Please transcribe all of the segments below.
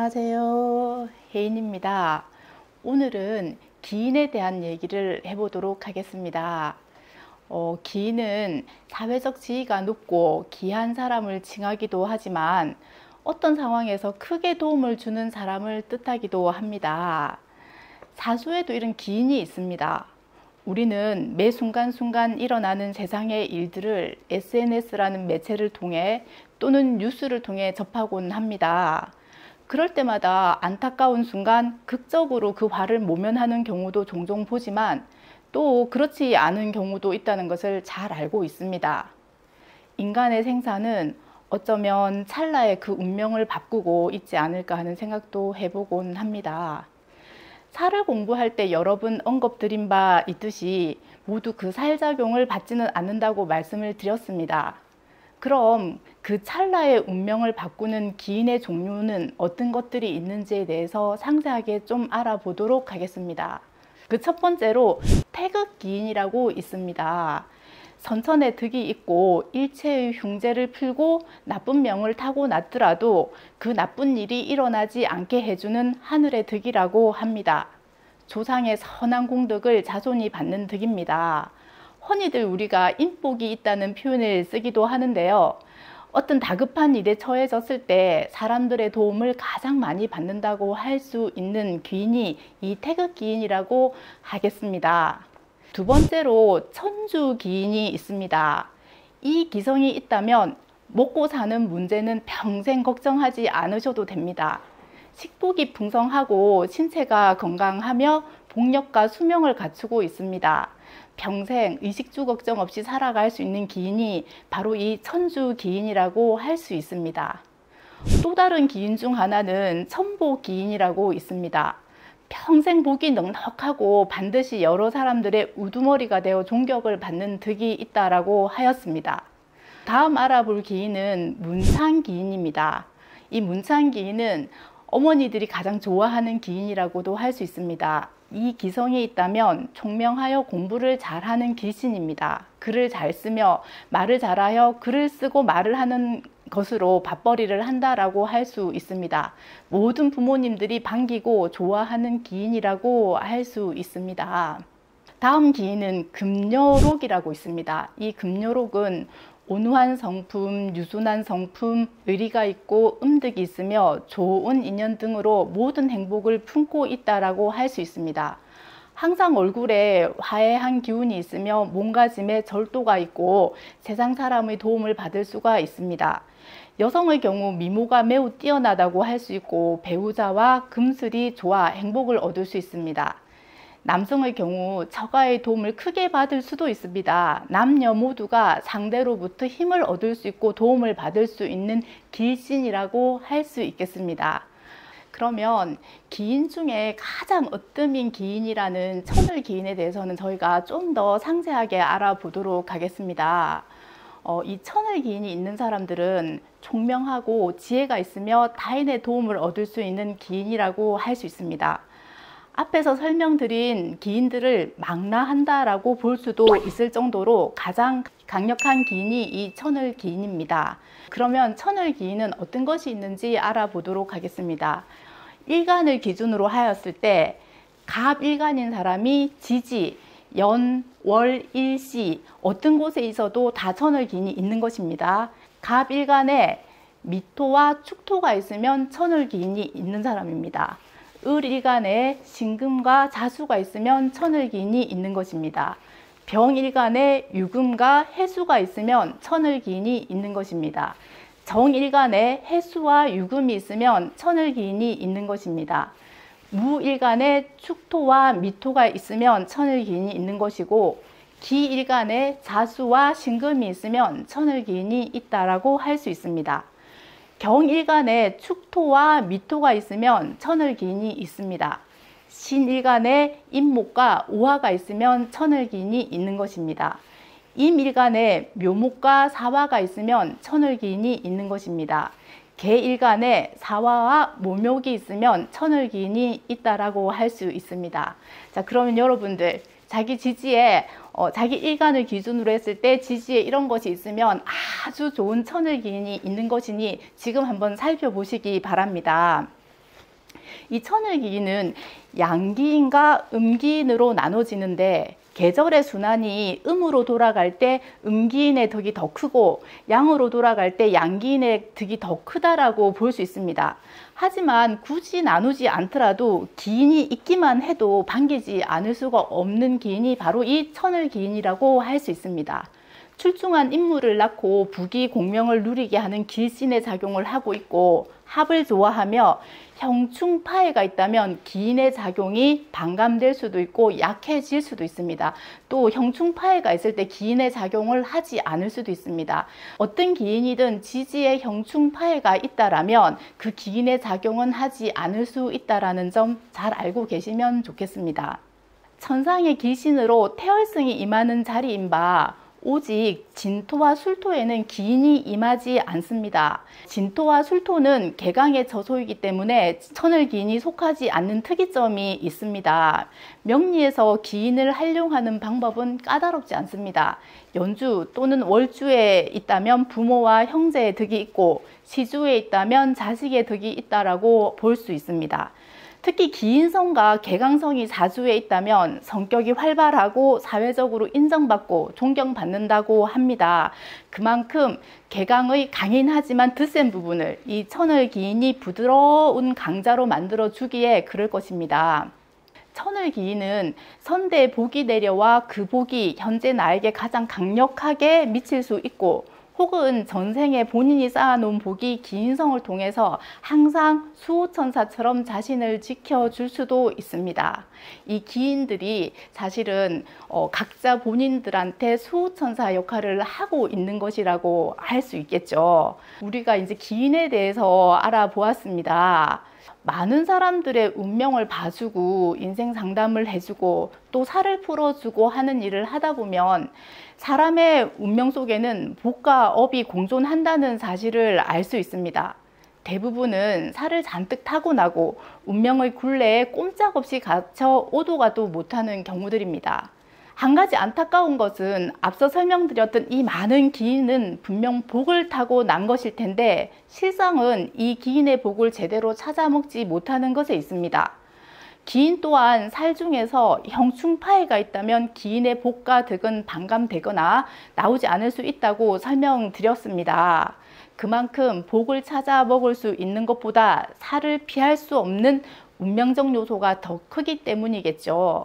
안녕하세요. 혜인입니다. 오늘은 기인에 대한 얘기를 해보도록 하겠습니다. 기인은 사회적 지위가 높고 귀한 사람을 칭하기도 하지만 어떤 상황에서 크게 도움을 주는 사람을 뜻하기도 합니다. 사수에도 이런 기인이 있습니다. 우리는 매 순간순간 일어나는 세상의 일들을 SNS라는 매체를 통해 또는 뉴스를 통해 접하곤 합니다. 그럴 때마다 안타까운 순간 극적으로 그 화를 모면하는 경우도 종종 보지만 또 그렇지 않은 경우도 있다는 것을 잘 알고 있습니다. 인간의 생사는 어쩌면 찰나의 그 운명을 바꾸고 있지 않을까 하는 생각도 해보곤 합니다. 살을 공부할 때 여러 번 언급드린 바 있듯이 모두 그 살작용을 받지는 않는다고 말씀을 드렸습니다. 그럼 그 찰나의 운명을 바꾸는 기인의 종류는 어떤 것들이 있는지에 대해서 상세하게 좀 알아보도록 하겠습니다. 그 첫 번째로 태극기인이라고 있습니다. 선천의 득이 있고 일체의 흉제를 풀고 나쁜 명을 타고났더라도 그 나쁜 일이 일어나지 않게 해주는 하늘의 득이라고 합니다. 조상의 선한 공덕을 자손이 받는 득입니다. 흔히들 우리가 인복이 있다는 표현을 쓰기도 하는데요. 어떤 다급한 일에 처해졌을 때 사람들의 도움을 가장 많이 받는다고 할 수 있는 귀인이 이 태극기인이라고 하겠습니다. 두 번째로 천주기인이 있습니다. 이 기성이 있다면 먹고 사는 문제는 평생 걱정하지 않으셔도 됩니다. 식복이 풍성하고 신체가 건강하며 복력과 수명을 갖추고 있습니다. 평생 의식주 걱정 없이 살아갈 수 있는 기인이 바로 이 천주기인이라고 할 수 있습니다. 또 다른 기인 중 하나는 천복기인이라고 있습니다. 평생 복이 넉넉하고 반드시 여러 사람들의 우두머리가 되어 존경을 받는 덕이 있다라고 하였습니다. 다음 알아볼 기인은 문창기인입니다. 이 문창기인은 어머니들이 가장 좋아하는 기인이라고도 할 수 있습니다. 이 기성이 있다면 총명하여 공부를 잘하는 기신입니다. 글을 잘 쓰며 말을 잘하여 글을 쓰고 말을 하는 것으로 밥벌이를 한다라고 할 수 있습니다. 모든 부모님들이 반기고 좋아하는 기인이라고 할 수 있습니다. 다음 기인은 금요록이라고 있습니다. 이 금요록은 온유한 성품, 유순한 성품, 의리가 있고 음득이 있으며 좋은 인연 등으로 모든 행복을 품고 있다라고 할 수 있습니다. 항상 얼굴에 화해한 기운이 있으며 몸가짐에 절도가 있고 세상 사람의 도움을 받을 수가 있습니다. 여성의 경우 미모가 매우 뛰어나다고 할 수 있고 배우자와 금슬이 좋아 행복을 얻을 수 있습니다. 남성의 경우 처가의 도움을 크게 받을 수도 있습니다. 남녀 모두가 상대로부터 힘을 얻을 수 있고 도움을 받을 수 있는 길신이라고 할 수 있겠습니다. 그러면 기인 중에 가장 으뜸인 기인이라는 천을기인에 대해서는 저희가 좀 더 상세하게 알아보도록 하겠습니다. 이 천을기인이 있는 사람들은 총명하고 지혜가 있으며 타인의 도움을 얻을 수 있는 기인이라고 할 수 있습니다. 앞에서 설명드린 기인들을 망라한다라고 볼 수도 있을 정도로 가장 강력한 기인이 이 천을기인입니다. 그러면 천을기인은 어떤 것이 있는지 알아보도록 하겠습니다. 일간을 기준으로 하였을 때 갑일간인 사람이 지지, 연, 월, 일시 어떤 곳에 있어도 다 천을기인이 있는 것입니다. 갑일간에 미토와 축토가 있으면 천을기인이 있는 사람입니다. 을일간에 신금과 자수가 있으면 천을기인이 있는 것입니다. 병일간에 유금과 해수가 있으면 천을기인이 있는 것입니다. 정일간에 해수와 유금이 있으면 천을기인이 있는 것입니다. 무일간에 축토와 미토가 있으면 천을기인이 있는 것이고 기일간에 자수와 신금이 있으면 천을기인이 있다라고 할 수 있습니다. 경일간에 축토와 미토가 있으면 천을기인이 있습니다. 신일간에 임목과 오화가 있으면 천을기인이 있는 것입니다. 임일간에 묘목과 사화가 있으면 천을기인이 있는 것입니다. 계일간에 사화와 모묘이 있으면 천을기인이 있다라고 할 수 있습니다. 자, 그러면 여러분들 자기 지지에 자기 일간을 기준으로 했을 때 지지에 이런 것이 있으면 아주 좋은 천을기인이 있는 것이니 지금 한번 살펴보시기 바랍니다. 이 천을기인은 양기인과 음기인으로 나눠지는데 계절의 순환이 음으로 돌아갈 때 음기인의 덕이 더 크고 양으로 돌아갈 때 양기인의 덕이 더 크다라고 볼 수 있습니다. 하지만 굳이 나누지 않더라도 기인이 있기만 해도 반기지 않을 수가 없는 기인이 바로 이 천을기인이라고 할 수 있습니다. 출중한 인물을 낳고 부귀 공명을 누리게 하는 길신의 작용을 하고 있고, 합을 좋아하며 형충파해가 있다면 기인의 작용이 반감될 수도 있고 약해질 수도 있습니다. 또 형충파해가 있을 때 기인의 작용을 하지 않을 수도 있습니다. 어떤 기인이든 지지에 형충파해가 있다라면 그 기인의 작용은 하지 않을 수 있다라는 점 잘 알고 계시면 좋겠습니다. 천상의 길신으로 태월승이 임하는 자리인 바 오직 진토와 술토에는 기인이 임하지 않습니다. 진토와 술토는 개강의 저소이기 때문에 천을기인이 속하지 않는 특이점이 있습니다. 명리에서 기인을 활용하는 방법은 까다롭지 않습니다. 연주 또는 월주에 있다면 부모와 형제의 덕이 있고, 시주에 있다면 자식의 덕이 있다라고 볼 수 있습니다. 특히 기인성과 개강성이 사주에 있다면 성격이 활발하고 사회적으로 인정받고 존경받는다고 합니다. 그만큼 개강의 강인하지만 드센 부분을 이 천을기인이 부드러운 강자로 만들어 주기에 그럴 것입니다. 천을기인은 선대의 복이 내려와 그 복이 현재 나에게 가장 강력하게 미칠 수 있고, 혹은 전생에 본인이 쌓아놓은 복이 기인성을 통해서 항상 수호천사처럼 자신을 지켜줄 수도 있습니다. 이 기인들이 사실은 각자 본인들한테 수호천사 역할을 하고 있는 것이라고 할 수 있겠죠. 우리가 이제 기인에 대해서 알아보았습니다. 많은 사람들의 운명을 봐주고 인생 상담을 해주고 또 살을 풀어주고 하는 일을 하다 보면 사람의 운명 속에는 복과 업이 공존한다는 사실을 알 수 있습니다. 대부분은 살을 잔뜩 타고나고 운명의 굴레에 꼼짝없이 갇혀 오도 가도 못하는 경우들입니다. 한 가지 안타까운 것은 앞서 설명드렸던 이 많은 기인은 분명 복을 타고 난 것일 텐데 실상은 이 기인의 복을 제대로 찾아먹지 못하는 것에 있습니다. 기인 또한 살 중에서 형충파해가 있다면 기인의 복과 덕은 반감되거나 나오지 않을 수 있다고 설명드렸습니다. 그만큼 복을 찾아 먹을 수 있는 것보다 살을 피할 수 없는 운명적 요소가 더 크기 때문이겠죠.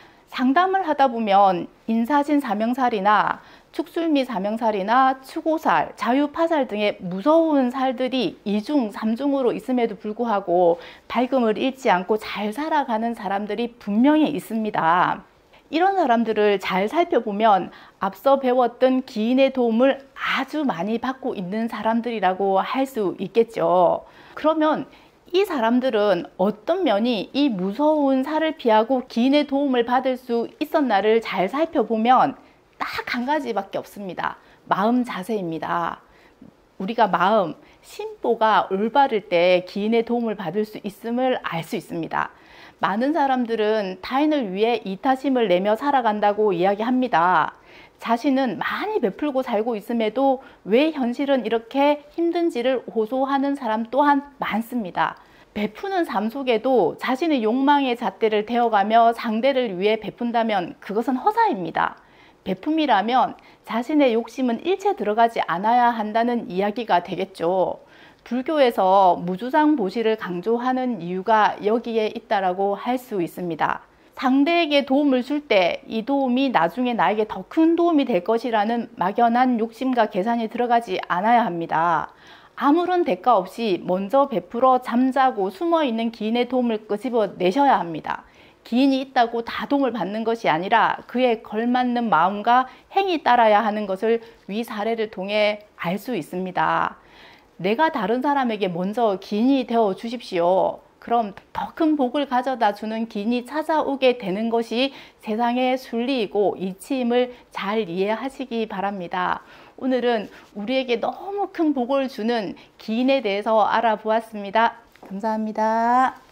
상담을 하다 보면 인사신 사명살이나 축술미 사명살이나 추고살, 자유파살 등의 무서운 살들이 2중, 3중으로 있음에도 불구하고 밝음을 잃지 않고 잘 살아가는 사람들이 분명히 있습니다. 이런 사람들을 잘 살펴보면 앞서 배웠던 기인의 도움을 아주 많이 받고 있는 사람들이라고 할 수 있겠죠. 그러면 이 사람들은 어떤 면이 이 무서운 살을 피하고 기인의 도움을 받을 수 있었나를 잘 살펴보면 딱 한 가지밖에 없습니다. 마음 자세입니다. 우리가 마음, 심보가 올바를 때 기인의 도움을 받을 수 있음을 알 수 있습니다. 많은 사람들은 타인을 위해 이타심을 내며 살아간다고 이야기합니다. 자신은 많이 베풀고 살고 있음에도 왜 현실은 이렇게 힘든지를 호소하는 사람 또한 많습니다. 베푸는 삶 속에도 자신의 욕망의 잣대를 대어가며 상대를 위해 베푼다면 그것은 허사입니다. 베품이라면 자신의 욕심은 일체 들어가지 않아야 한다는 이야기가 되겠죠. 불교에서 무주상보시를 강조하는 이유가 여기에 있다라고 할 수 있습니다. 상대에게 도움을 줄 때 이 도움이 나중에 나에게 더 큰 도움이 될 것이라는 막연한 욕심과 계산이 들어가지 않아야 합니다. 아무런 대가 없이 먼저 베풀어 잠자고 숨어있는 기인의 도움을 끄집어 내셔야 합니다. 기인이 있다고 다 도움을 받는 것이 아니라 그에 걸맞는 마음과 행이 따라야 하는 것을 위 사례를 통해 알 수 있습니다. 내가 다른 사람에게 먼저 기인이 되어 주십시오. 그럼 더 큰 복을 가져다 주는 기인이 찾아오게 되는 것이 세상의 순리이고 이치임을 잘 이해하시기 바랍니다. 오늘은 우리에게 너무 큰 복을 주는 기인에 대해서 알아보았습니다. 감사합니다.